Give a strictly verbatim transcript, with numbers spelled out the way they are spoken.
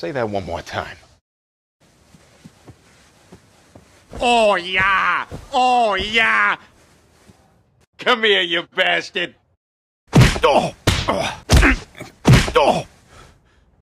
Say that one more time. Oh, yeah! Oh, yeah! Come here, you bastard! Oh! Oh! Oh!